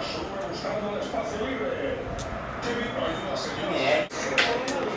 Sube buscando el espacio libre. Qué bien, no hay duda, señor.